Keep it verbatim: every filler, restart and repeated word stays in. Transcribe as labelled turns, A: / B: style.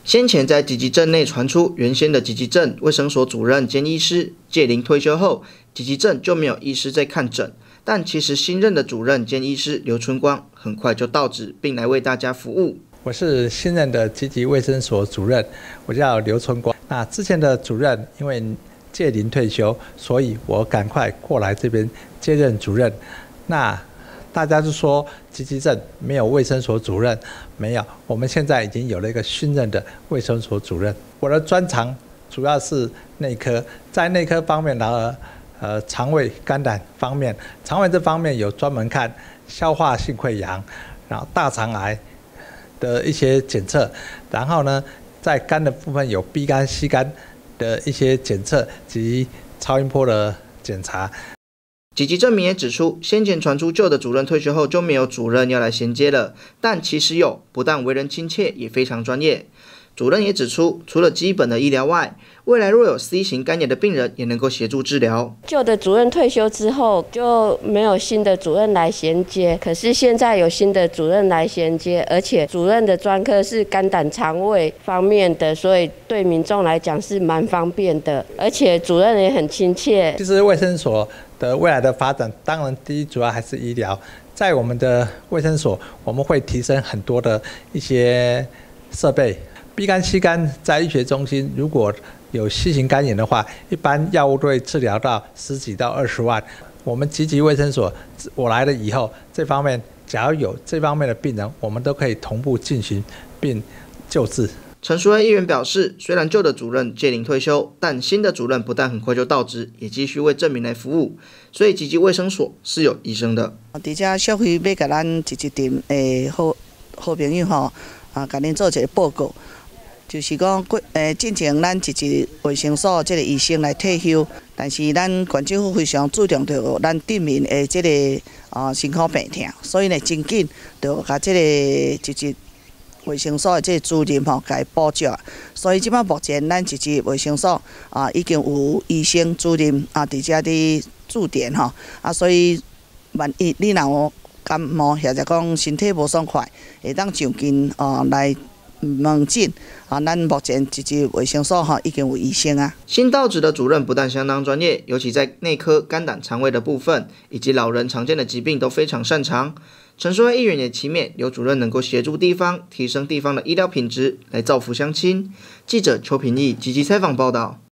A: 先前在集集镇内传出，原先的集集镇卫生所主任兼医师届龄退休后，集集镇就没有医师在看诊。但其实新任的主任兼医师刘春光很快就到职，并来为大家服务。
B: 我是新任的集集卫生所主任，我叫刘春光。那之前的主任因为届龄退休，所以我赶快过来这边接任主任。那大家就说集集镇没有卫生所主任，没有，我们现在已经有了一个新任的卫生所主任。我的专长主要是内科，在内科方面呢，呃，肠胃、肝胆方面，肠胃这方面有专门看消化性溃疡，然后大肠癌的一些检测，然后呢，在肝的部分有 B 肝、C 肝的一些检测及超音波的检查。
A: 集集证明也指出，先前传出旧的主任退休后就没有主任要来衔接了，但其实有，不但为人亲切，也非常专业。主任也指出，除了基本的医疗外，未来若有 C 型肝炎的病人，也能够协助治疗。
C: 旧的主任退休之后，就没有新的主任来衔接。可是现在有新的主任来衔接，而且主任的专科是肝胆肠胃方面的，所以对民众来讲是蛮方便的。而且主任也很亲切。
B: 其实卫生所的未来的发展，当然第一主要还是医疗。在我们的卫生所，我们会提升很多的一些设备。B 肝、C 肝在医学中心，如果有 C 型肝炎的话，一般药物都会治疗到十几到二十万。我们集集卫生所，我来了以后，这方面只要有这方面的病人，我们都可以同步进行并救治。
A: 陈淑慧议员表示，虽然旧的主任届龄退休，但新的主任不但很快就到职，也继续为镇民来服务，所以集集卫生所是有医生的。
D: 而且社会要给咱集集镇的好好朋友吼，啊，给恁做一个报告。就是讲，过诶，进前咱集集卫生所即个医生来退休，但是咱县政府非常注重着咱镇民的即个啊身躯病痛，所以呢，真紧着甲即个集集卫生所的即个主任吼，甲伊补足。所以即摆目前咱集集卫生所啊，已经有医生主任啊，伫遮伫驻点吼，啊，所以万一你若有感冒或者讲身体无爽快，会当上近啊来。门诊啊，咱目前集集卫生所哈已经有医生啊。
A: 新到职的主任不但相当专业，尤其在内科、肝胆肠胃的部分，以及老人常见的疾病都非常擅长。陈淑慧议员也期勉刘主任能够协助地方提升地方的医疗品质，来造福乡亲。记者邱平义积极采访报道。